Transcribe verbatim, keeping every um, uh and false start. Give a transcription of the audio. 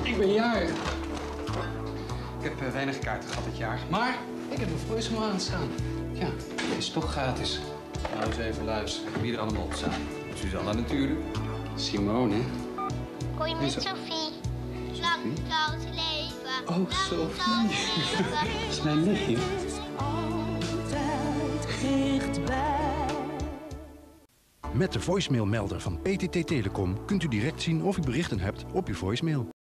Ik ben jarig. Ik heb uh, weinig kaarten gehad dit jaar, maar ik heb een voicemail aanstaan. Ja, het is toch gratis. Nou, eens even luisteren. Wie er allemaal op staan. Susanna natuurlijk. Simone, hè? Hoi met Sophie. Lang zal ze leven. Oh, Sophie. Dat is mijn nichtje. Met de voicemailmelder van P T T Telecom kunt u direct zien of u berichten hebt op uw voicemail.